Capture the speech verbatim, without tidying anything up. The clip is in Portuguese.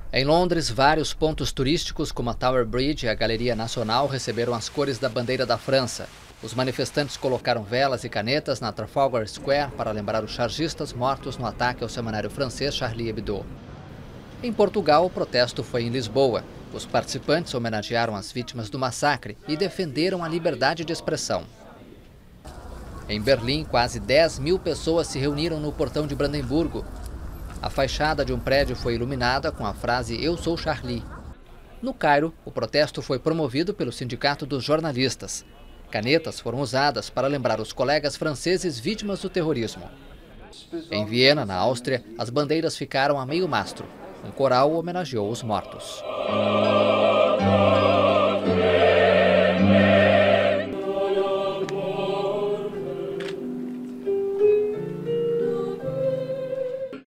Em Londres, vários pontos turísticos como a Tower Bridge e a Galeria Nacional receberam as cores da bandeira da França. Os manifestantes colocaram velas e canetas na Trafalgar Square para lembrar os chargistas mortos no ataque ao semanário francês Charlie Hebdo. Em Portugal, o protesto foi em Lisboa. Os participantes homenagearam as vítimas do massacre e defenderam a liberdade de expressão. Em Berlim, quase dez mil pessoas se reuniram no portão de Brandemburgo. A fachada de um prédio foi iluminada com a frase "Eu sou Charlie". No Cairo, o protesto foi promovido pelo Sindicato dos Jornalistas. Canetas foram usadas para lembrar os colegas franceses vítimas do terrorismo. Em Viena, na Áustria, as bandeiras ficaram a meio mastro. Um coral homenageou os mortos.